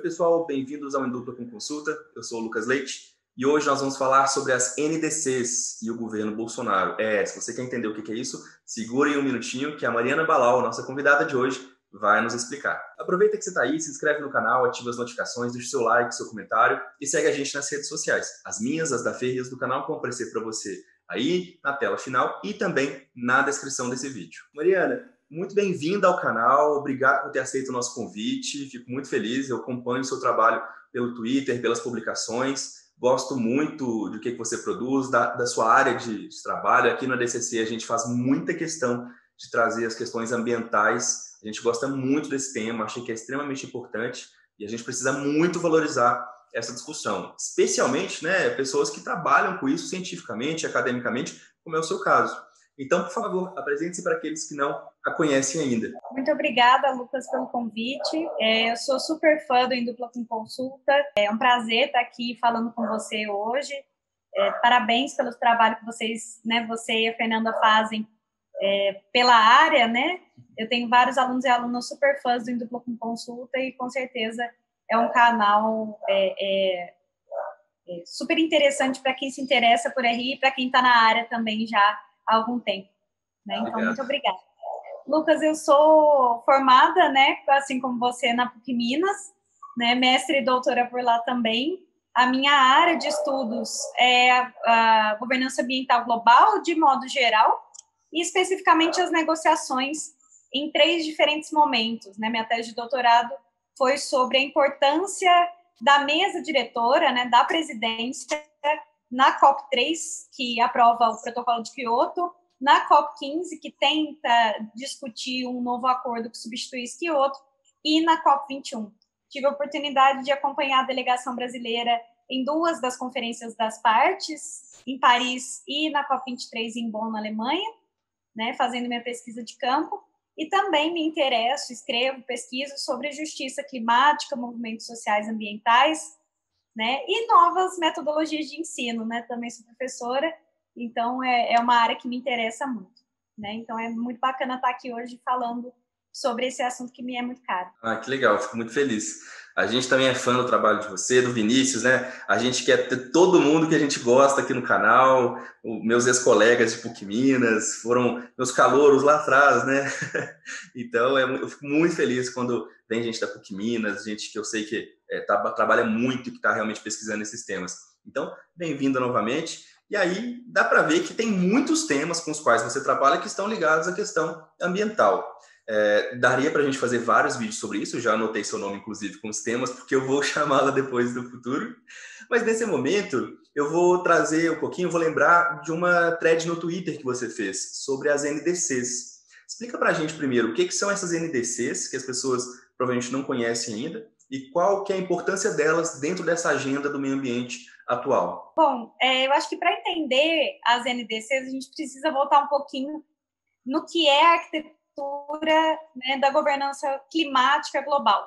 Oi, pessoal, bem-vindos ao Indupla com Consulta. Eu sou o Lucas Leite e hoje nós vamos falar sobre as NDCs e o governo Bolsonaro. Se você quer entender o que é isso, segurem um minutinho que a Mariana Balau, nossa convidada de hoje, vai nos explicar. Aproveita que você está aí, se inscreve no canal, ativa as notificações, deixa seu like, seu comentário e segue a gente nas redes sociais. As minhas, as da Fer e as do canal vão aparecer para você aí na tela final e também na descrição desse vídeo. Mariana, muito bem-vinda ao canal, obrigado por ter aceito o nosso convite, fico muito feliz, eu acompanho o seu trabalho pelo Twitter, pelas publicações, gosto muito do que você produz, da sua área de trabalho. Aqui no ADCC a gente faz muita questão de trazer as questões ambientais, a gente gosta muito desse tema, achei que é extremamente importante e a gente precisa muito valorizar essa discussão, especialmente pessoas que trabalham com isso cientificamente, academicamente, como é o seu caso. Então, por favor, apresente-se para aqueles que não a conhecem ainda. Muito obrigada, Lucas, pelo convite. Eu sou super fã do Indupla com Consulta. É um prazer estar aqui falando com você hoje. Parabéns pelo trabalho que vocês, você e a Fernanda fazem pela área, Eu tenho vários alunos e alunas super fãs do Indupla com Consulta e, com certeza, é um canal super interessante para quem se interessa por RI e para quem está na área também já há algum tempo. Então, muito obrigada. Lucas, eu sou formada, assim como você, na PUC Minas, mestre e doutora por lá também. A minha área de estudos é a governança ambiental global, de modo geral, e especificamente as negociações em 3 diferentes momentos. Minha tese de doutorado foi sobre a importância da mesa diretora, da presidência, na COP3, que aprova o protocolo de Quioto, na COP15, que tenta discutir um novo acordo que substituísse Quioto, e na COP21. Tive a oportunidade de acompanhar a delegação brasileira em 2 das conferências das partes, em Paris e na COP23 em Bonn, na Alemanha, fazendo minha pesquisa de campo, e também me interesso, escrevo, pesquiso sobre justiça climática, movimentos sociais e ambientais, e novas metodologias de ensino, Também sou professora, então é uma área que me interessa muito, Então é muito bacana estar aqui hoje falando sobre esse assunto que me é muito caro. Que legal, fico muito feliz. A gente também é fã do trabalho de você, do Vinícius, A gente quer ter todo mundo que a gente gosta aqui no canal. Meus ex-colegas de PUC Minas foram meus calouros lá atrás, Então, eu fico muito feliz quando vem gente da PUC Minas, gente que eu sei que trabalha muito e que está realmente pesquisando esses temas. Então, bem-vinda novamente. E aí, dá para ver que tem muitos temas com os quais você trabalha que estão ligados à questão ambiental. Daria para a gente fazer vários vídeos sobre isso, eu já anotei seu nome, inclusive, com os temas, porque eu vou chamá-la depois no futuro. Mas, nesse momento, eu vou trazer um pouquinho, vou lembrar de uma thread no Twitter que você fez sobre as NDCs. Explica para a gente primeiro o que são essas NDCs, que as pessoas provavelmente não conhecem ainda, e qual que é a importância delas dentro dessa agenda do meio ambiente atual. Bom, eu acho que para entender as NDCs, a gente precisa voltar um pouquinho no que é a arquitetura da governança climática global.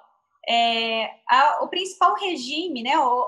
O principal regime,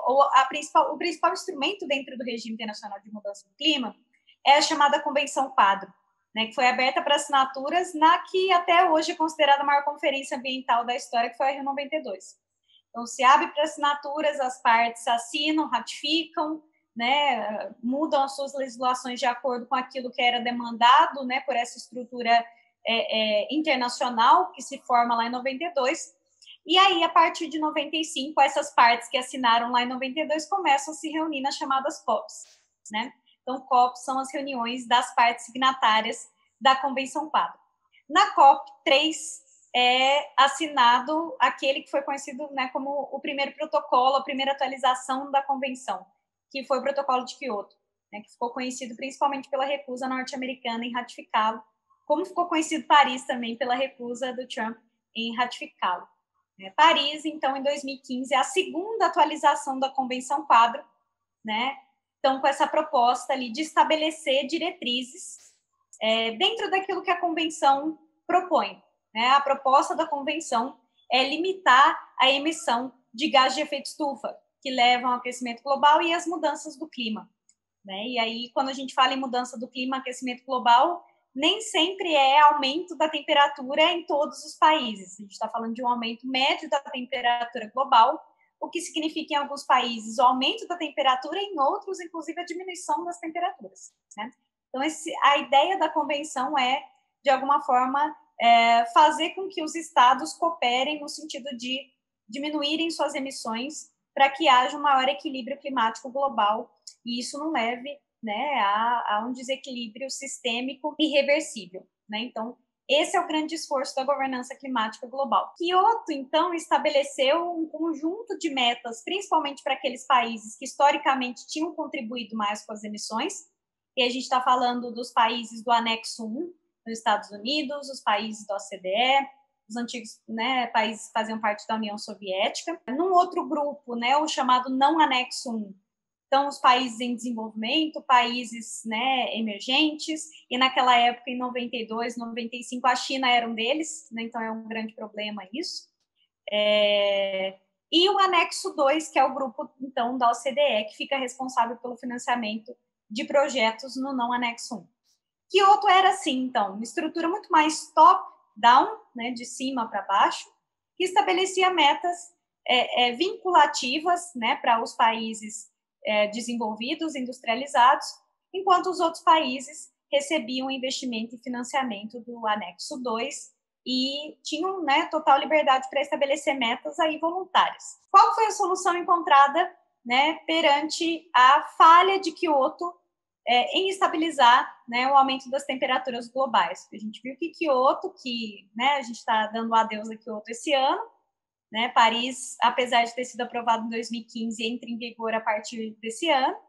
o principal instrumento dentro do regime internacional de mudança do clima é a chamada Convenção Quadro, que foi aberta para assinaturas na que até hoje é considerada a maior conferência ambiental da história, que foi a Rio 92. Então, se abre para assinaturas, as partes assinam, ratificam, mudam as suas legislações de acordo com aquilo que era demandado, por essa estrutura internacional que se forma lá em 92. E aí, a partir de 95, essas partes que assinaram lá em 92 começam a se reunir nas chamadas COPs, Então, COPs são as reuniões das partes signatárias da Convenção Quadro. Na COP 3, é assinado aquele que foi conhecido como o primeiro protocolo, a primeira atualização da Convenção, que foi o Protocolo de Quioto, que ficou conhecido principalmente pela recusa norte-americana em ratificá-lo, como ficou conhecido Paris também pela recusa do Trump em ratificá-lo. Paris, então, em 2015, é a segunda atualização da Convenção Quadro, Então, com essa proposta ali de estabelecer diretrizes dentro daquilo que a Convenção propõe. A proposta da Convenção é limitar a emissão de gases de efeito estufa, que levam ao aquecimento global e às mudanças do clima. E aí, quando a gente fala em mudança do clima, aquecimento global, nem sempre é aumento da temperatura em todos os países. A gente está falando de um aumento médio da temperatura global o que significa em alguns países o aumento da temperatura, em outros, inclusive, a diminuição das temperaturas, né? Então, a ideia da convenção é, de alguma forma, fazer com que os estados cooperem no sentido de diminuírem suas emissões para que haja um maior equilíbrio climático global e isso não leve, né, a um desequilíbrio sistêmico irreversível, né? Então, esse é o grande esforço da governança climática global. Kyoto, então, estabeleceu um conjunto de metas, principalmente para aqueles países que historicamente tinham contribuído mais com as emissões, e a gente está falando dos países do anexo 1, nos Estados Unidos, os países da OCDE, os antigos, né, países que faziam parte da União Soviética. Num outro grupo, né, o chamado não anexo 1, então os países em desenvolvimento, países, né, emergentes, e naquela época, em 92, 95, a China era um deles, né, então é um grande problema isso. E o anexo 2, que é o grupo, então, da OCDE, que fica responsável pelo financiamento de projetos no não anexo 1. Kyoto era assim, então, uma estrutura muito mais top-down, né, de cima para baixo, que estabelecia metas vinculativas, né, para os países desenvolvidos, industrializados, enquanto os outros países recebiam investimento e financiamento do anexo 2 e tinham, né, total liberdade para estabelecer metas aí voluntárias. Qual foi a solução encontrada, né, perante a falha de Kyoto em estabilizar, né, o aumento das temperaturas globais? A gente viu que Kyoto, né, a gente está dando adeus a Kyoto esse ano, né, Paris, apesar de ter sido aprovado em 2015, entra em vigor a partir desse ano.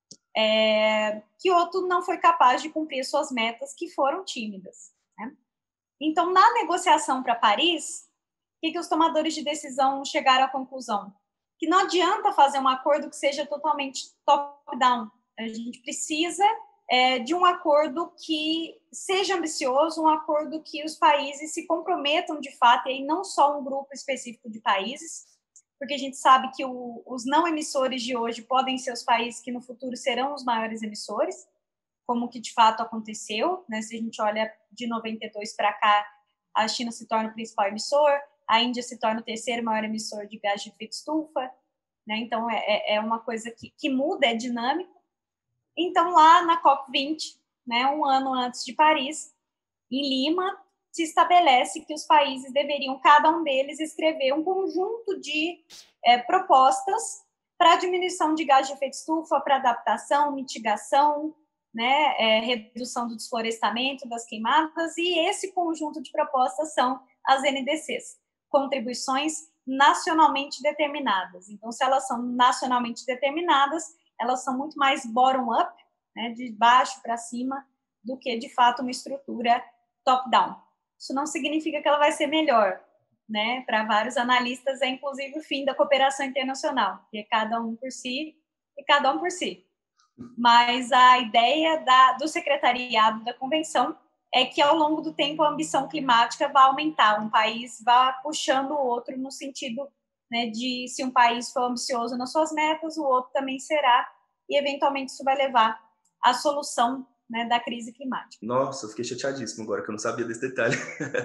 Kyoto não foi capaz de cumprir suas metas, que foram tímidas, né? Então, na negociação para Paris, o que os tomadores de decisão chegaram à conclusão? Que não adianta fazer um acordo que seja totalmente top-down. A gente precisa de um acordo que seja ambicioso, um acordo que os países se comprometam de fato, e aí não só um grupo específico de países, porque a gente sabe que os não emissores de hoje podem ser os países que no futuro serão os maiores emissores, como que de fato aconteceu, né? Se a gente olha de 92 para cá, a China se torna o principal emissor, a Índia se torna o terceiro maior emissor de gás de efeito estufa, né? Então é uma coisa que muda, é dinâmico. Então, lá na COP20, né, um ano antes de Paris, em Lima, se estabelece que os países deveriam, cada um deles, escrever um conjunto de propostas para a diminuição de gás de efeito estufa, para adaptação, mitigação, né, redução do desflorestamento, das queimadas, e esse conjunto de propostas são as NDCs, contribuições nacionalmente determinadas. Então, se elas são nacionalmente determinadas, elas são muito mais bottom-up, né, de baixo para cima, do que, de fato, uma estrutura top-down. Isso não significa que ela vai ser melhor, né? Para vários analistas, é inclusive o fim da cooperação internacional, que é cada um por si e cada um por si. Mas a ideia do secretariado da convenção é que, ao longo do tempo, a ambição climática vai aumentar, um país vai puxando o outro no sentido, né, de, se um país for ambicioso nas suas metas, o outro também será, e eventualmente isso vai levar à solução, né, da crise climática. Nossa, eu fiquei chateadíssimo agora, que eu não sabia desse detalhe.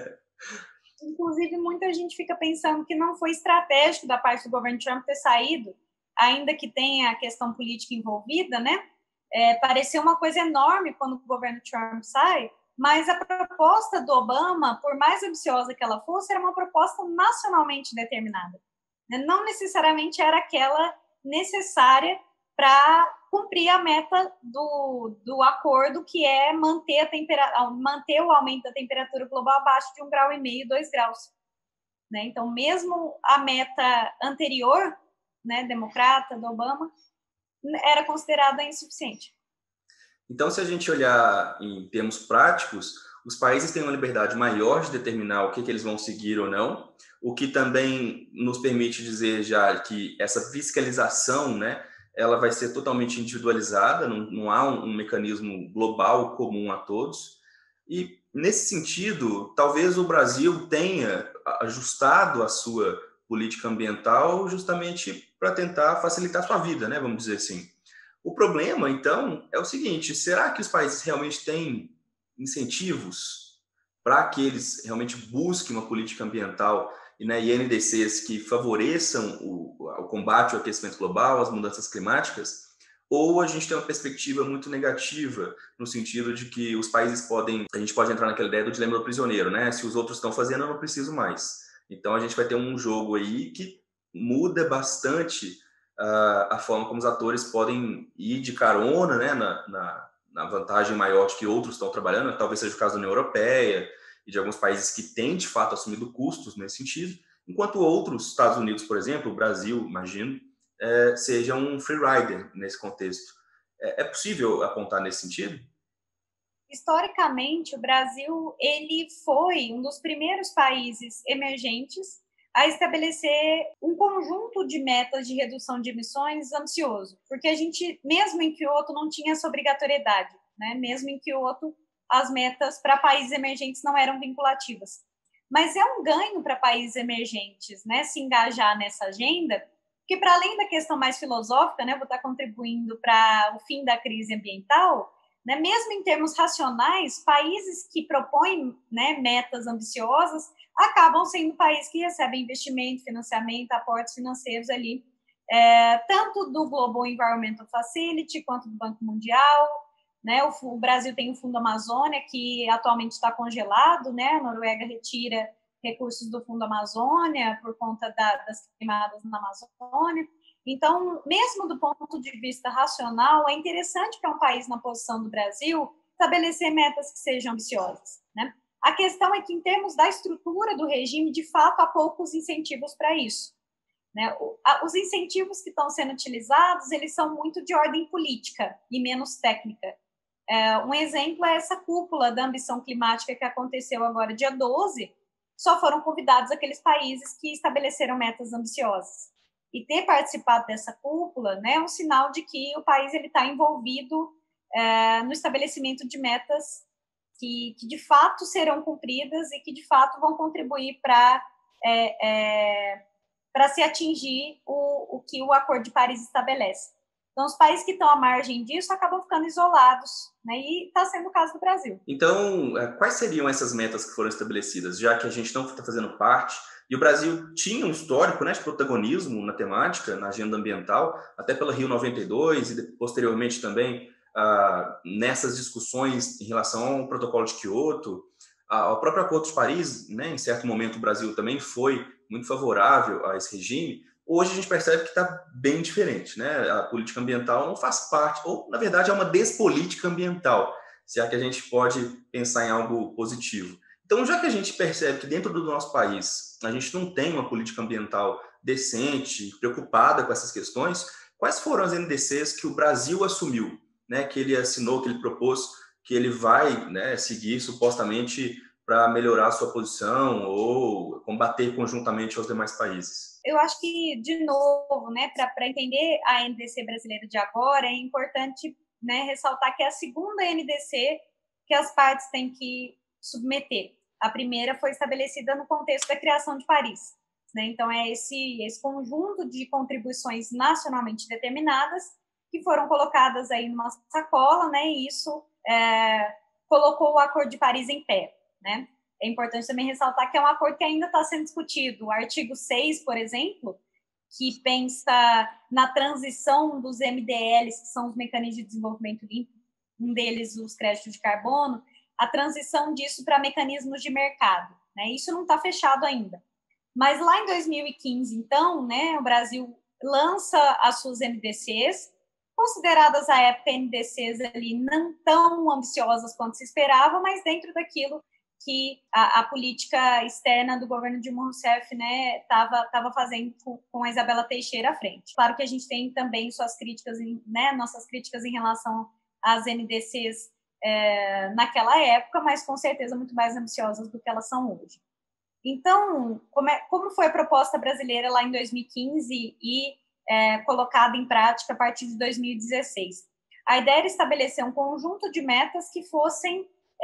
Inclusive, muita gente fica pensando que não foi estratégico da parte do governo Trump ter saído, ainda que tenha a questão política envolvida, né? Pareceu uma coisa enorme quando o governo Trump sai, mas a proposta do Obama, por mais ambiciosa que ela fosse, era uma proposta nacionalmente determinada. Não necessariamente era aquela necessária para cumprir a meta do acordo, que é manter o aumento da temperatura global abaixo de 1,5 graus, 2 graus. Né? Então, mesmo a meta anterior, né, democrata, do Obama, era considerada insuficiente. Então, se a gente olhar em termos práticos, os países têm uma liberdade maior de determinar o que eles vão seguir ou não, o que também nos permite dizer já que essa fiscalização, né, ela vai ser totalmente individualizada, não há um mecanismo global comum a todos. E, nesse sentido, talvez o Brasil tenha ajustado a sua política ambiental justamente para tentar facilitar a sua vida, né, vamos dizer assim. O problema, então, é o seguinte: será que os países realmente têm incentivos para que eles realmente busquem uma política ambiental né, e NDCs que favoreçam o combate ao aquecimento global, às mudanças climáticas, ou a gente tem uma perspectiva muito negativa, no sentido de que os países a gente pode entrar naquela ideia do dilema do prisioneiro, né? Se os outros estão fazendo, eu não preciso mais. Então a gente vai ter um jogo aí que muda bastante a forma como os atores podem ir de carona, né, na vantagem maior de que outros estão trabalhando, talvez seja o caso da União Europeia e de alguns países que têm, de fato, assumido custos nesse sentido, enquanto outros, Estados Unidos, por exemplo, o Brasil, imagino, seja um free rider nesse contexto. É possível apontar nesse sentido? Historicamente, o Brasil ele foi um dos primeiros países emergentes a estabelecer um conjunto de metas de redução de emissões ambicioso, porque a gente, mesmo em Kyoto, não tinha essa obrigatoriedade, né? Mesmo em Kyoto, as metas para países emergentes não eram vinculativas. Mas é um ganho para países emergentes, né, se engajar nessa agenda, porque para além da questão mais filosófica, né, vou estar contribuindo para o fim da crise ambiental, né, mesmo em termos racionais, países que propõem, né, metas ambiciosas acabam sendo países que recebem investimento, financiamento, aportes financeiros ali, tanto do Global Environmental Facility quanto do Banco Mundial, né? O Brasil tem o Fundo Amazônia, que atualmente está congelado, né? A Noruega retira recursos do Fundo Amazônia por conta das queimadas na Amazônia. Então, mesmo do ponto de vista racional, é interessante para um país na posição do Brasil estabelecer metas que sejam ambiciosas, né? A questão é que, em termos da estrutura do regime, de fato, há poucos incentivos para isso, né? Os incentivos que estão sendo utilizados, eles são muito de ordem política e menos técnica. Um exemplo é essa cúpula da ambição climática que aconteceu agora, dia 12, só foram convidados aqueles países que estabeleceram metas ambiciosas. E ter participado dessa cúpula, né, é um sinal de que o país está envolvido no estabelecimento de metas que de fato serão cumpridas e que de fato vão contribuir para se atingir o que o Acordo de Paris estabelece. Então, os países que estão à margem disso acabam ficando isolados, né? E está sendo o caso do Brasil. Então, quais seriam essas metas que foram estabelecidas, já que a gente não está fazendo parte? E o Brasil tinha um histórico, né, de protagonismo na temática, na agenda ambiental, até pela Rio 92 e posteriormente também nessas discussões em relação ao protocolo de Kyoto, ao próprio Acordo de Paris, né, em certo momento o Brasil também foi muito favorável a esse regime. Hoje a gente percebe que está bem diferente, né? A política ambiental não faz parte, ou na verdade é uma despolítica ambiental, se é que a gente pode pensar em algo positivo. Então, já que a gente percebe que dentro do nosso país a gente não tem uma política ambiental decente, preocupada com essas questões, quais foram as NDCs que o Brasil assumiu, né? Que ele assinou, que ele propôs, que ele vai, né, seguir supostamente para melhorar a sua posição ou combater conjuntamente aos demais países? Eu acho que, de novo, né, para entender a NDC brasileira de agora, é importante, né, ressaltar que é a segunda NDC que as partes têm que submeter. A primeira foi estabelecida no contexto da criação de Paris, né? Então, é esse conjunto de contribuições nacionalmente determinadas que foram colocadas aí numa sacola, né, e isso colocou o Acordo de Paris em pé, né? É importante também ressaltar que é um acordo que ainda está sendo discutido. O artigo 6, por exemplo, que pensa na transição dos MDLs, que são os mecanismos de desenvolvimento limpo, um deles os créditos de carbono, a transição disso para mecanismos de mercado, né? Isso não está fechado ainda. Mas lá em 2015, então, né, o Brasil lança as suas NDCs, consideradas à época NDCs ali não tão ambiciosas quanto se esperava, mas dentro daquilo que a política externa do governo Dilma Rousseff, né, estava fazendo com a Isabela Teixeira à frente. Claro que a gente tem também suas críticas, né, nossas críticas em relação às NDCs naquela época, mas com certeza muito mais ambiciosas do que elas são hoje. Então, como foi a proposta brasileira lá em 2015 e colocada em prática a partir de 2016? A ideia era estabelecer um conjunto de metas que fossem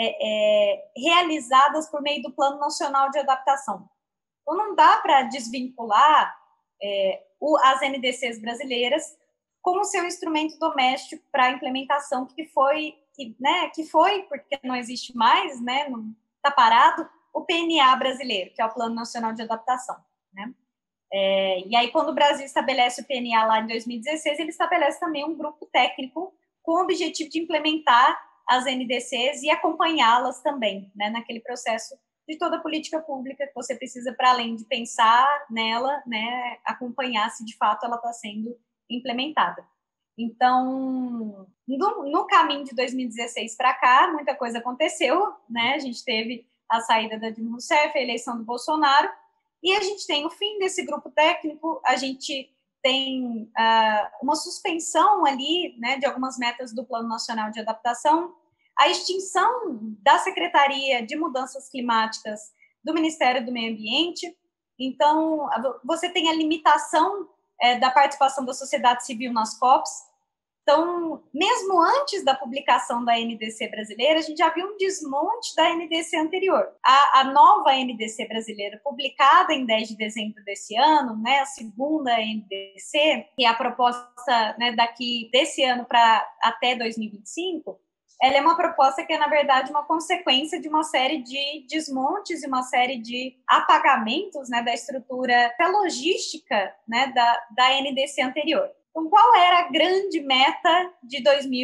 realizadas por meio do Plano Nacional de Adaptação. Então, não dá para desvincular as NDCs brasileiras com o seu instrumento doméstico para a implementação, que foi, porque não existe mais, né, está parado, o PNA brasileiro, que é o Plano Nacional de Adaptação, né? E aí, quando o Brasil estabelece o PNA lá em 2016, ele estabelece também um grupo técnico com o objetivo de implementar as NDCs e acompanhá-las também, né, naquele processo de toda a política pública que você precisa, para além de pensar nela, né, acompanhar se de fato ela está sendo implementada. Então, no caminho de 2016 para cá, muita coisa aconteceu, né? A gente teve a saída da Dilma Rousseff, a eleição do Bolsonaro, e a gente tem o fim desse grupo técnico, a gente tem uma suspensão ali, né, de algumas metas do Plano Nacional de Adaptação, a extinção da Secretaria de Mudanças Climáticas do Ministério do Meio Ambiente. Então, você tem a limitação da participação da sociedade civil nas COPs. Então, mesmo antes da publicação da NDC brasileira, a gente já viu um desmonte da NDC anterior. A nova NDC brasileira, publicada em 10 de dezembro desse ano, né, a segunda NDC, que é a proposta, né, desse ano para até 2025, ela é uma proposta que é, na verdade, uma consequência de uma série de desmontes e uma série de apagamentos, né, da estrutura logística, né, da NDC anterior. Então, qual era a grande meta de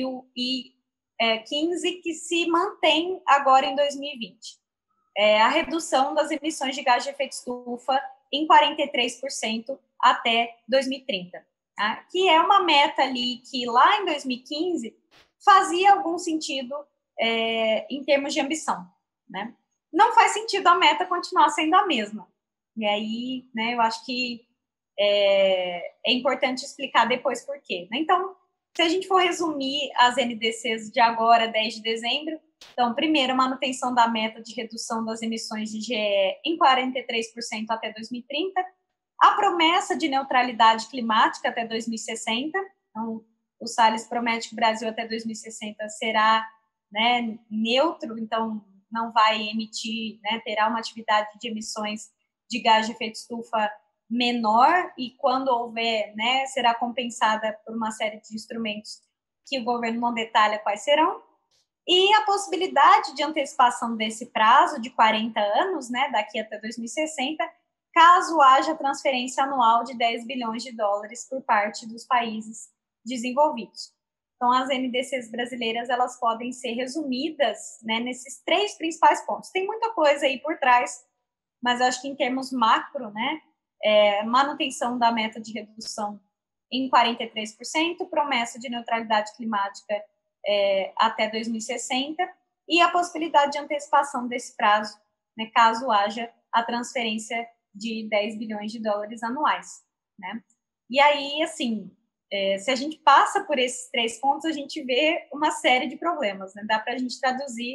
2015 que se mantém agora em 2020? A redução das emissões de gás de efeito estufa em 43% até 2030, tá? Que é uma meta ali que lá em 2015 fazia algum sentido em termos de ambição, né? Não faz sentido a meta continuar sendo a mesma. E aí, né, eu acho que é importante explicar depois por quê, né? Então, se a gente for resumir as NDCs de agora, 10 de dezembro, então, primeiro, manutenção da meta de redução das emissões de GE em 43% até 2030, a promessa de neutralidade climática até 2060, então, o Salles promete que o Brasil até 2060 será, né, neutro, então não vai emitir, né, terá uma atividade de emissões de gás de efeito estufa menor, e quando houver, né, será compensada por uma série de instrumentos que o governo não detalha quais serão, e a possibilidade de antecipação desse prazo de 40 anos, né, daqui até 2060, caso haja transferência anual de 10 bilhões de dólares por parte dos países desenvolvidos. Então, as NDCs brasileiras, elas podem ser resumidas, né, nesses 3 principais pontos. Tem muita coisa aí por trás, mas eu acho que em termos macro, né, manutenção da meta de redução em 43%, promessa de neutralidade climática até 2060 e a possibilidade de antecipação desse prazo, né, caso haja a transferência de 10 bilhões de dólares anuais, né? E aí, assim, se a gente passa por esses 3 pontos, a gente vê uma série de problemas, né? Dá para a gente traduzir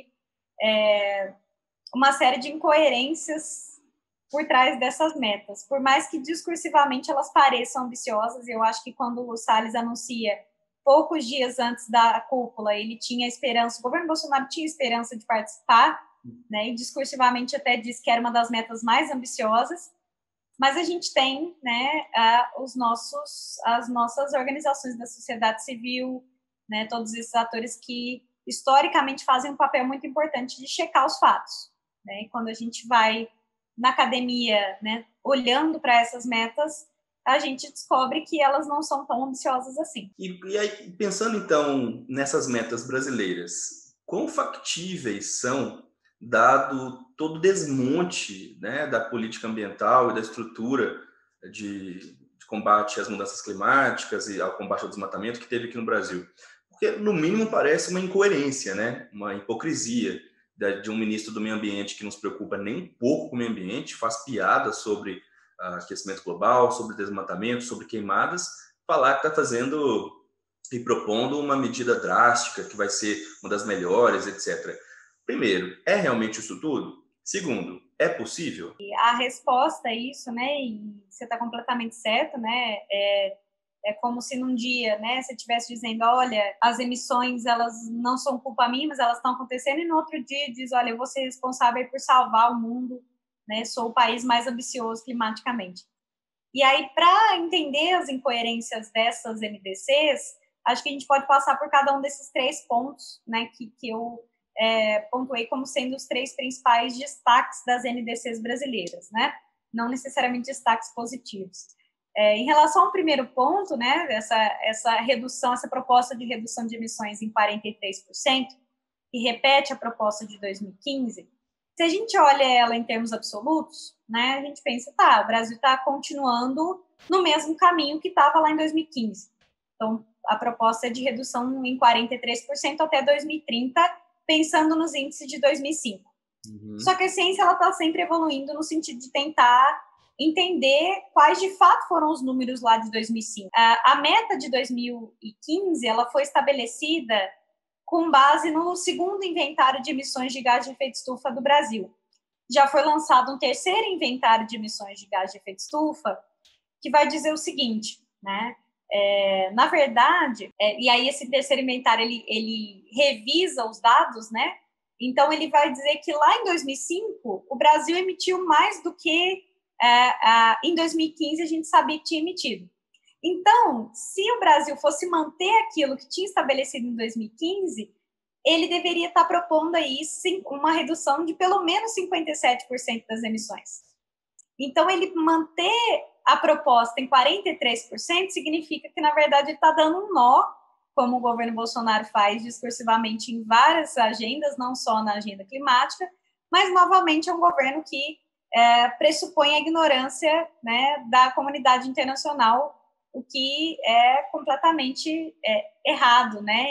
uma série de incoerências por trás dessas metas. Por mais que discursivamente elas pareçam ambiciosas, eu acho que quando o Salles anuncia, poucos dias antes da cúpula, ele tinha esperança, o governo Bolsonaro tinha esperança de participar, né, e discursivamente até disse que era uma das metas mais ambiciosas, mas a gente tem, né, as nossas organizações da sociedade civil, né, todos esses atores que historicamente fazem um papel muito importante de checar os fatos, né, e quando a gente vai na academia, né, olhando para essas metas, a gente descobre que elas não são tão ambiciosas assim. E aí, pensando então nessas metas brasileiras, quão factíveis são, dado todo o desmonte, né, da política ambiental e da estrutura de combate às mudanças climáticas e ao combate ao desmatamento que teve aqui no Brasil? Porque, no mínimo, parece uma incoerência, né, uma hipocrisia de um ministro do meio ambiente que não se preocupa nem um pouco com o meio ambiente, faz piadas sobre aquecimento global, sobre desmatamento, sobre queimadas, falar que está fazendo e propondo uma medida drástica que vai ser uma das melhores, etc. Primeiro, é realmente isso tudo? Segundo, é possível? A resposta a isso, né, e você está completamente certo, né, é como se num dia, né, você estivesse dizendo, olha, as emissões, elas não são culpa minha, mas elas estão acontecendo, e no outro dia diz, olha, eu vou ser responsável por salvar o mundo, né, sou o país mais ambicioso climaticamente. E aí, para entender as incoerências dessas NDCs, acho que a gente pode passar por cada um desses 3 pontos, né, que eu pontuei como sendo os 3 principais destaques das NDCs brasileiras, né? Não necessariamente destaques positivos. Em relação ao primeiro ponto, né, essa redução, essa proposta de redução de emissões em 43%, que repete a proposta de 2015, se a gente olha ela em termos absolutos, né, a gente pensa, tá, o Brasil está continuando no mesmo caminho que estava lá em 2015. Então, a proposta é de redução em 43% até 2030, pensando nos índices de 2005. Só que a ciência está sempre evoluindo no sentido de tentar entender quais de fato foram os números lá de 2005. A meta de 2015 ela foi estabelecida com base no segundo inventário de emissões de gás de efeito estufa do Brasil. Já foi lançado um terceiro inventário de emissões de gás de efeito estufa, que vai dizer o seguinte, né? Na verdade, e aí esse terceiro inventário ele revisa os dados, né? Então ele vai dizer que lá em 2005 o Brasil emitiu mais do que em 2015 a gente sabia que tinha emitido. Então, se o Brasil fosse manter aquilo que tinha estabelecido em 2015, ele deveria estar propondo aí uma redução de pelo menos 57% das emissões. Então, ele manter a proposta em 43% significa que, na verdade, ele está dando um nó, como o governo Bolsonaro faz discursivamente em várias agendas, não só na agenda climática, mas, novamente, é um governo que pressupõe a ignorância, né, da comunidade internacional, o que é completamente errado, né?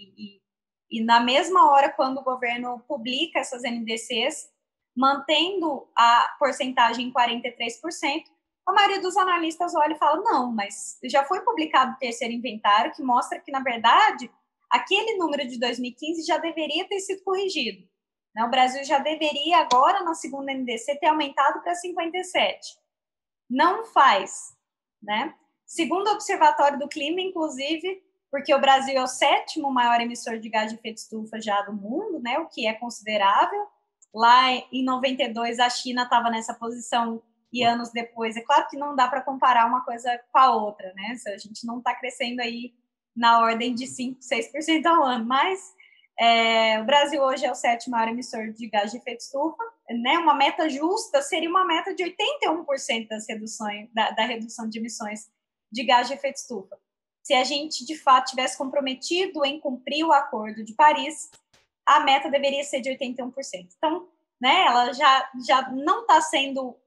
E na mesma hora, quando o governo publica essas NDCs, mantendo a porcentagem em 43%, a maioria dos analistas olha e fala, não, mas já foi publicado o terceiro inventário, que mostra que, na verdade, aquele número de 2015 já deveria ter sido corrigido. O Brasil já deveria, agora, na segunda NDC, ter aumentado para 57%. Não faz, né? Segundo o Observatório do Clima, inclusive, porque o Brasil é o 7º maior emissor de gás de efeito estufa já do mundo, né? O que é considerável. Lá em 92, a China estava nessa posição e anos depois. É claro que não dá para comparar uma coisa com a outra, né? A gente não está crescendo aí na ordem de 5%, 6% ao ano, mas o Brasil hoje é o 7º maior emissor de gás de efeito estufa, né? Uma meta justa seria uma meta de 81% das reduções, da redução de emissões de gás de efeito estufa. Se a gente, de fato, tivesse comprometido em cumprir o Acordo de Paris, a meta deveria ser de 81%. Então, né, ela já não está sendo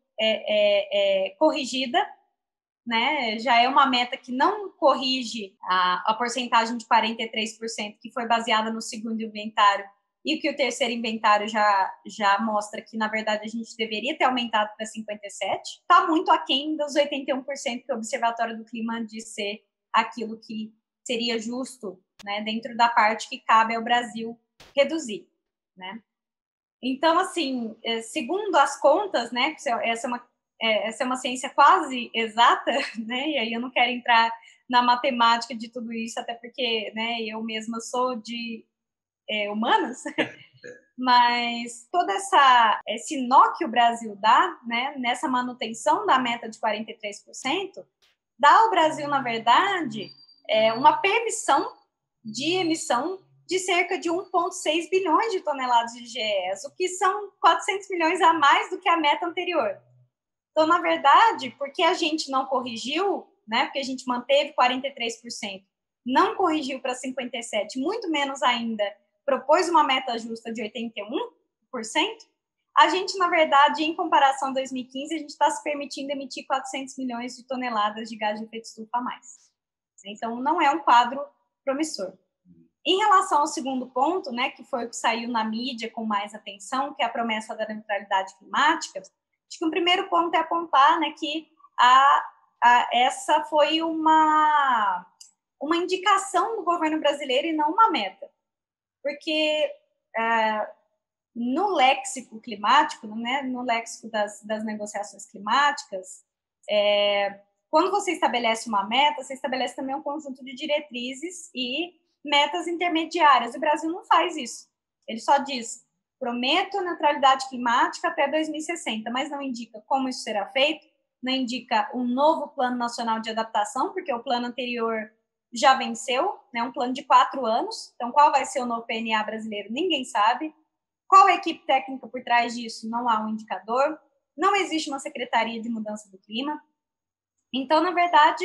corrigida, né? Já é uma meta que não corrige a porcentagem de 43%, que foi baseada no segundo inventário, e que o terceiro inventário já mostra que, na verdade, a gente deveria ter aumentado para 57%. Está muito aquém dos 81% que o Observatório do Clima diz ser aquilo que seria justo, né, dentro da parte que cabe ao Brasil reduzir, né? Então, assim, segundo as contas, né, essa é uma ciência quase exata, né, e aí eu não quero entrar na matemática de tudo isso, até porque, né, eu mesma sou de humanas, mas todo esse nó que o Brasil dá, né, nessa manutenção da meta de 43%, dá ao Brasil, na verdade, uma permissão de emissão de cerca de 1,6 bilhões de toneladas de GES, o que são 400 milhões a mais do que a meta anterior. Então, na verdade, porque a gente não corrigiu, né, porque a gente manteve 43%, não corrigiu para 57%, muito menos ainda propôs uma meta justa de 81%, a gente, na verdade, em comparação a 2015, a gente está se permitindo emitir 400 milhões de toneladas de gás de efeito estufa a mais. Então, não é um quadro promissor. Em relação ao segundo ponto, né, que foi o que saiu na mídia com mais atenção, que é a promessa da neutralidade climática, acho que o primeiro ponto é apontar, né, que essa foi uma indicação do governo brasileiro e não uma meta. Porque no léxico climático, né, no léxico das negociações climáticas, quando você estabelece uma meta, você estabelece também um conjunto de diretrizes e metas intermediárias. O Brasil não faz isso. Ele só diz, prometo neutralidade climática até 2060, mas não indica como isso será feito, não indica um novo plano nacional de adaptação, porque o plano anterior já venceu, né, um plano de 4 anos. Então, qual vai ser o novo PNA brasileiro? Ninguém sabe. Qual a equipe técnica por trás disso? Não há um indicador. Não existe uma secretaria de mudança do clima. Então, na verdade,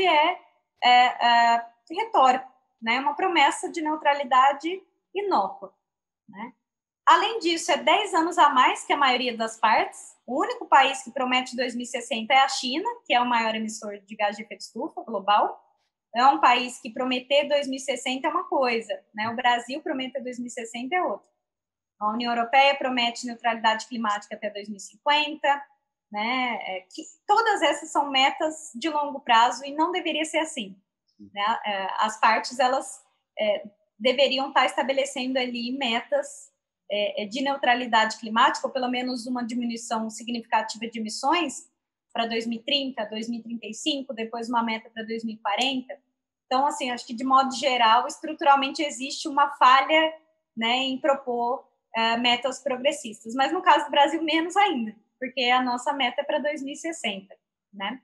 é retórico, né? Uma promessa de neutralidade inócua, né? Além disso, é 10 anos a mais que a maioria das partes. O único país que promete 2060 é a China, que é o maior emissor de gás de efeito estufa global. É um país que prometer 2060 é uma coisa, né? O Brasil prometer 2060 é outra. A União Europeia promete neutralidade climática até 2050, né? Todas essas são metas de longo prazo e não deveria ser assim, né? As partes, elas deveriam estar estabelecendo ali metas de neutralidade climática, ou pelo menos uma diminuição significativa de emissões para 2030, 2035, depois uma meta para 2040. Então, assim, acho que de modo geral, estruturalmente existe uma falha, né, em propor metas progressistas. Mas no caso do Brasil, menos ainda, porque a nossa meta é para 2060, né?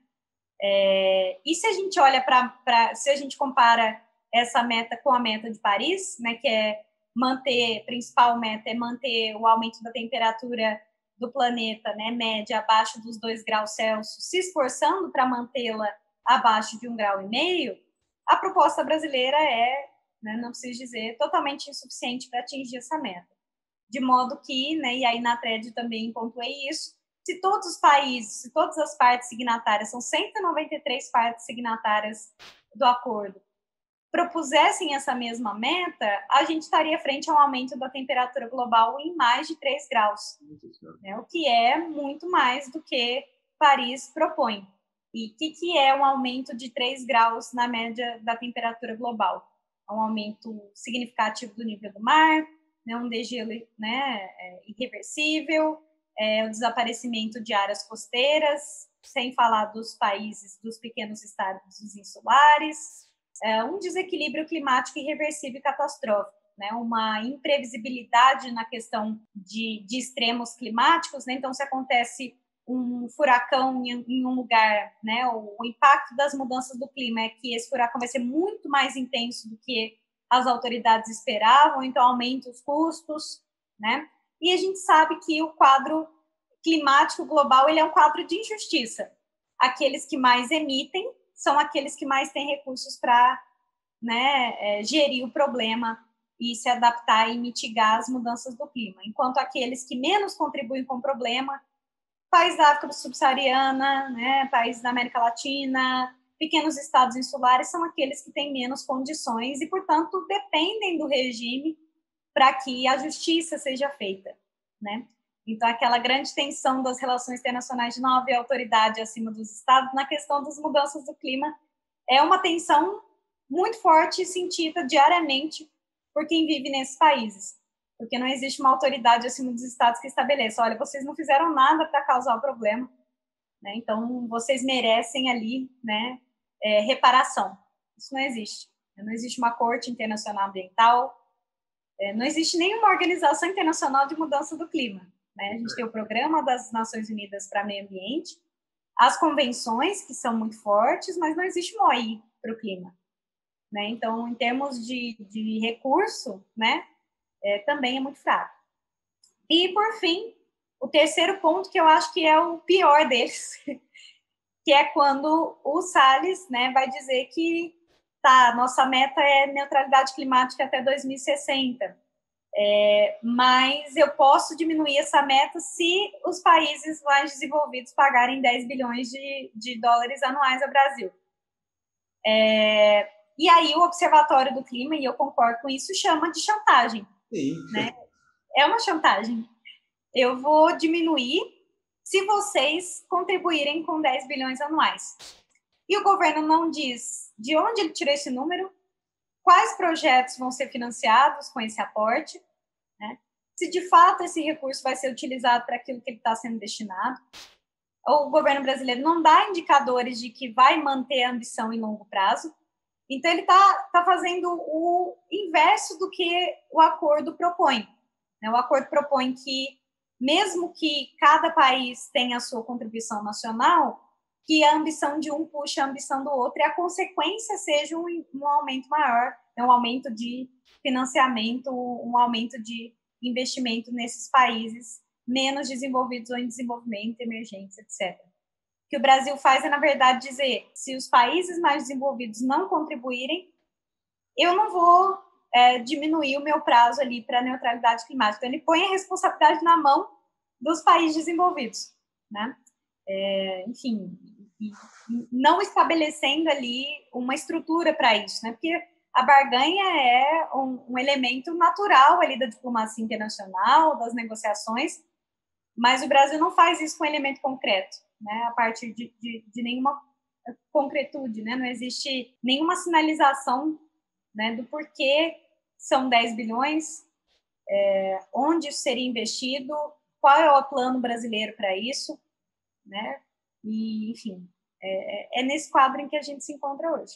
E se a gente olha se a gente compara essa meta com a meta de Paris, né, que é manter, principal meta é manter o aumento da temperatura do planeta, né, média abaixo dos 2 graus Celsius, se esforçando para mantê-la abaixo de 1,5 grau, a proposta brasileira né, não preciso dizer, totalmente insuficiente para atingir essa meta. De modo que, né, e aí na thread também pontuei isso, se todos os países, se todas as partes signatárias, são 193 partes signatárias do acordo, propusessem essa mesma meta, a gente estaria frente a um aumento da temperatura global em mais de 3 graus, né, o que é muito mais do que Paris propõe. E o que é um aumento de 3 graus na média da temperatura global? É um aumento significativo do nível do mar, né, um degelo, né, irreversível, o desaparecimento de áreas costeiras, sem falar dos países, dos pequenos estados insulares, um desequilíbrio climático irreversível e catastrófico, né, uma imprevisibilidade na questão de extremos climáticos, né, então se acontece um furacão em um lugar, né, o impacto das mudanças do clima é que esse furacão vai ser muito mais intenso do que as autoridades esperavam, então aumenta os custos, né? E a gente sabe que o quadro climático global ele é um quadro de injustiça. Aqueles que mais emitem são aqueles que mais têm recursos para, né, gerir o problema e se adaptar e mitigar as mudanças do clima, enquanto aqueles que menos contribuem com o problema, países da África subsaariana, né, países da América Latina, pequenos estados insulares, são aqueles que têm menos condições e, portanto, dependem do regime para que a justiça seja feita, né? Então, aquela grande tensão das relações internacionais de não haver autoridade acima dos estados na questão das mudanças do clima é uma tensão muito forte e sentida diariamente por quem vive nesses países, porque não existe uma autoridade acima dos estados que estabeleça, olha, vocês não fizeram nada para causar o problema, né? Então vocês merecem ali, né, reparação. Isso não existe. Não existe uma corte internacional ambiental, não existe nenhuma organização internacional de mudança do clima, né? A gente tem o Programa das Nações Unidas para Meio Ambiente, as convenções, que são muito fortes, mas não existe uma OI para o clima, né? Então, em termos de recurso, né, também é muito fraco. E, por fim, o terceiro ponto, que eu acho que é o pior deles, que é quando o Salles, né, vai dizer que nossa meta é neutralidade climática até 2060, mas eu posso diminuir essa meta se os países mais desenvolvidos pagarem 10 bilhões de dólares anuais ao Brasil. E aí o Observatório do Clima, e eu concordo com isso, chama de chantagem. Sim. Né? É uma chantagem. Eu vou diminuir se vocês contribuírem com 10 bilhões anuais. E o governo não diz de onde ele tirou esse número, quais projetos vão ser financiados com esse aporte, né? Se de fato esse recurso vai ser utilizado para aquilo que ele está sendo destinado. O governo brasileiro não dá indicadores de que vai manter a ambição em longo prazo. Então, ele tá fazendo o inverso do que o acordo propõe. O acordo propõe que, mesmo que cada país tenha a sua contribuição nacional, que a ambição de um puxa a ambição do outro e a consequência seja um aumento maior, um aumento de financiamento, um aumento de investimento nesses países menos desenvolvidos ou em desenvolvimento, emergentes, etc. O que o Brasil faz é, na verdade, dizer, se os países mais desenvolvidos não contribuírem, eu não vou diminuir o meu prazo ali para a neutralidade climática. Então, ele põe a responsabilidade na mão dos países desenvolvidos, né? Enfim, não estabelecendo ali uma estrutura para isso, né? Porque a barganha é um elemento natural ali da diplomacia internacional, das negociações, mas o Brasil não faz isso com elemento concreto, né? A partir de nenhuma concretude, né? Não existe nenhuma sinalização, né, do porquê são 10 bilhões, onde isso seria investido, qual é o plano brasileiro para isso, né? E, enfim, é nesse quadro em que a gente se encontra hoje.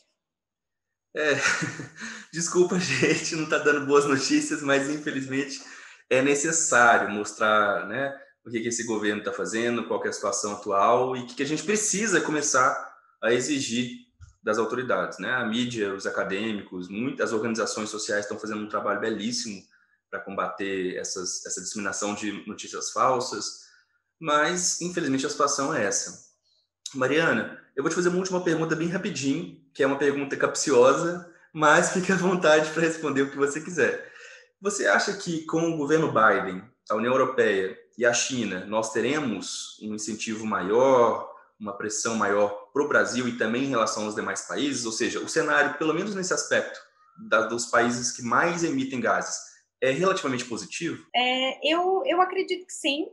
Desculpa, gente, não está dando boas notícias, mas infelizmente é necessário mostrar, né, o que esse governo está fazendo, qual que é a situação atual e o que a gente precisa começar a exigir das autoridades, né? A mídia, os acadêmicos, muitas organizações sociais estão fazendo um trabalho belíssimo para combater essa disseminação de notícias falsas, mas infelizmente a situação é essa. Mariana, eu vou te fazer uma última pergunta bem rapidinho, que é uma pergunta capciosa, mas fique à vontade para responder o que você quiser. Você acha que com o governo Biden, a União Europeia e a China, nós teremos um incentivo maior, uma pressão maior para o Brasil e também em relação aos demais países? Ou seja, o cenário, pelo menos nesse aspecto, dos países que mais emitem gases, é relativamente positivo? Eu acredito que sim.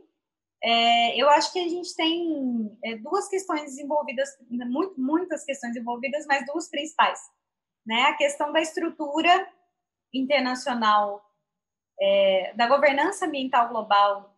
Eu acho que a gente tem duas questões envolvidas, muitas questões envolvidas, mas duas principais, né? A questão da estrutura internacional, da governança ambiental global,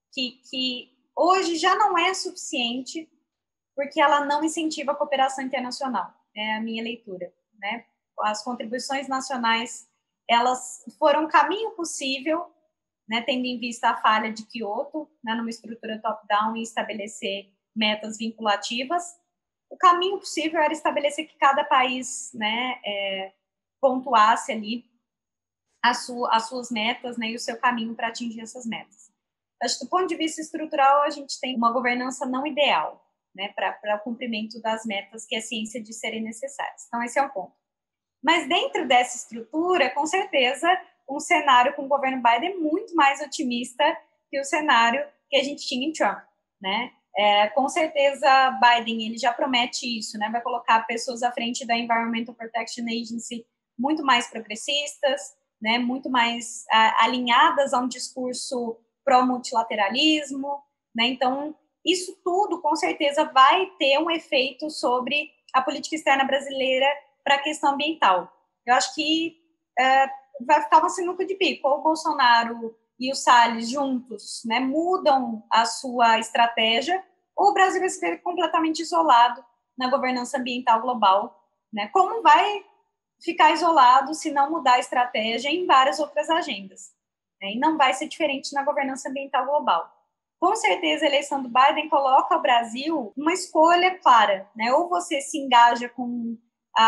que hoje já não é suficiente, porque ela não incentiva a cooperação internacional, é a minha leitura, né? As contribuições nacionais, elas foram um caminho possível, né, tendo em vista a falha de Kyoto, né, numa estrutura top-down e estabelecer metas vinculativas. O caminho possível era estabelecer que cada país, né, pontuasse ali as suas metas, né, e o seu caminho para atingir essas metas. Acho que, do ponto de vista estrutural, a gente tem uma governança não ideal, né, para o cumprimento das metas que a ciência diz serem necessárias. Então, esse é um ponto. Mas dentro dessa estrutura, com certeza, um cenário com o governo Biden é muito mais otimista que o cenário que a gente tinha em Trump, né? Com certeza, Biden ele já promete isso, né? Vai colocar pessoas à frente da Environmental Protection Agency muito mais progressistas, né? Muito mais alinhadas a um discurso pró-multilateralismo, né? Então, isso tudo, com certeza, vai ter um efeito sobre a política externa brasileira para a questão ambiental. Eu acho que vai ficar uma sinuca de bico. Ou o Bolsonaro e o Salles juntos, né, mudam a sua estratégia, ou o Brasil vai ser completamente isolado na governança ambiental global, né? Como vai ficar isolado se não mudar a estratégia em várias outras agendas, né? E não vai ser diferente na governança ambiental global. Com certeza, a eleição do Biden coloca o Brasil uma escolha clara, né? Ou você se engaja com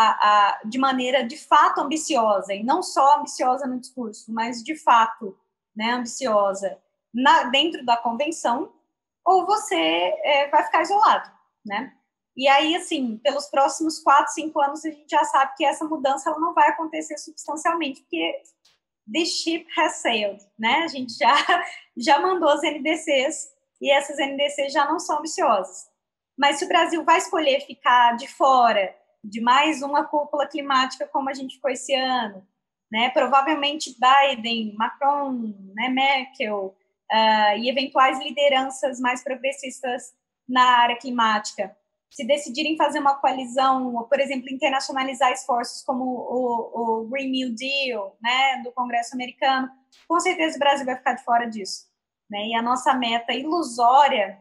de maneira de fato ambiciosa, e não só ambiciosa no discurso, mas de fato, né, ambiciosa dentro da convenção, ou você vai ficar isolado, né? E aí, assim, pelos próximos 4, 5 anos, a gente já sabe que essa mudança ela não vai acontecer substancialmente, porque the ship has sailed, né? A gente já mandou as NDCs, e essas NDCs já não são ambiciosas. Mas se o Brasil vai escolher ficar de fora de mais uma cúpula climática como a gente ficou esse ano, né? Provavelmente Biden, Macron, né, Merkel e eventuais lideranças mais progressistas na área climática, se decidirem fazer uma coalizão, ou, por exemplo, internacionalizar esforços como o Green New Deal, né, do Congresso americano, com certeza o Brasil vai ficar de fora disso, né? E a nossa meta ilusória,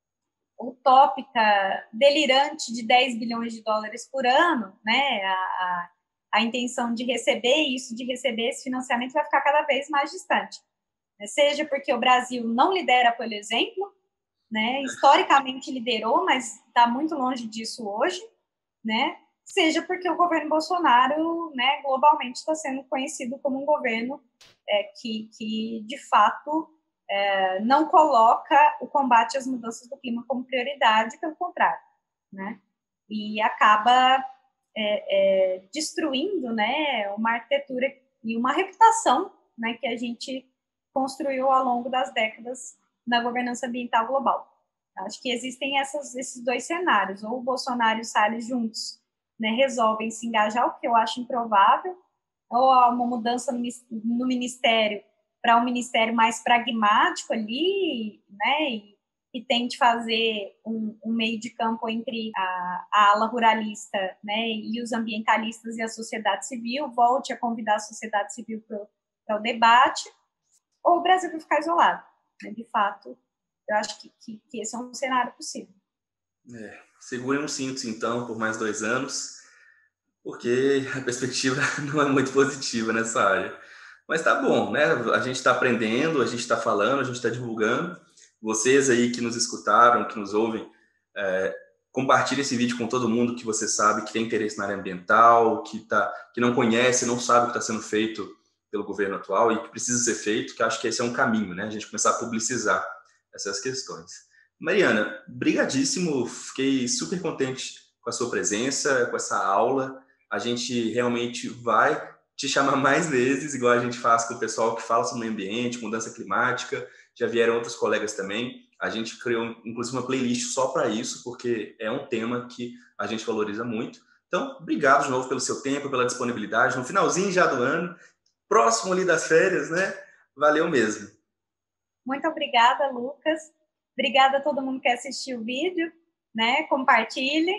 utópica, delirante de 10 bilhões de dólares por ano, né, a intenção de receber isso, de receber esse financiamento vai ficar cada vez mais distante. Seja porque o Brasil não lidera pelo exemplo, né, historicamente liderou, mas está muito longe disso hoje, né, seja porque o governo Bolsonaro, né, globalmente está sendo conhecido como um governo que de fato, não coloca o combate às mudanças do clima como prioridade, pelo contrário, né, e acaba destruindo, né, uma arquitetura e uma reputação, né, que a gente construiu ao longo das décadas na governança ambiental global. Acho que existem esses dois cenários, ou o Bolsonaro e o Salles juntos, né, resolvem se engajar, o que eu acho improvável, ou há uma mudança no ministério para um ministério mais pragmático ali, né, e tente fazer um meio de campo entre a ala ruralista, né, e os ambientalistas e a sociedade civil, volte a convidar a sociedade civil para o debate, ou o Brasil vai ficar isolado. Né? De fato, eu acho que esse é um cenário possível. Segurem um cinto, então, por mais 2 anos, porque a perspectiva não é muito positiva nessa área. Mas tá bom, né? A gente está aprendendo, a gente está falando, a gente está divulgando. Vocês aí que nos escutaram, que nos ouvem, compartilhe esse vídeo com todo mundo que você sabe que tem interesse na área ambiental, que não conhece, não sabe o que está sendo feito pelo governo atual e que precisa ser feito, que acho que esse é um caminho, né? A gente começar a publicizar essas questões. Mariana, brigadíssimo, fiquei super contente com a sua presença, com essa aula. A gente realmente vai te chamar mais vezes, igual a gente faz com o pessoal que fala sobre o meio ambiente, mudança climática. Já vieram outros colegas também. A gente criou, inclusive, uma playlist só para isso, porque é um tema que a gente valoriza muito. Então, obrigado de novo pelo seu tempo, pela disponibilidade. No finalzinho já do ano, próximo ali das férias, né? Valeu mesmo. Muito obrigada, Lucas. Obrigada a todo mundo que assistiu o vídeo, né? Compartilhem.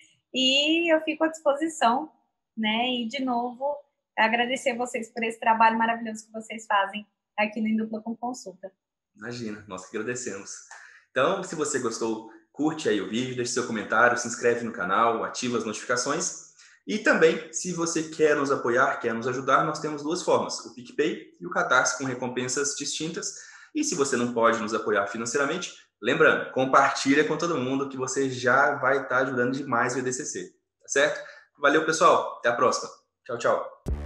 E eu fico à disposição, né? E, de novo, agradecer vocês por esse trabalho maravilhoso que vocês fazem aqui no Em Dupla com Consulta. Imagina, nós que agradecemos. Então, se você gostou, curte aí o vídeo, deixe seu comentário, se inscreve no canal, ativa as notificações. E também, se você quer nos apoiar, quer nos ajudar, nós temos 2 formas, o PicPay e o Catarse, com recompensas distintas. E se você não pode nos apoiar financeiramente, lembrando, compartilha com todo mundo que você já vai estar ajudando demais o EDCC, tá certo? Valeu, pessoal. Até a próxima. Tchau, tchau.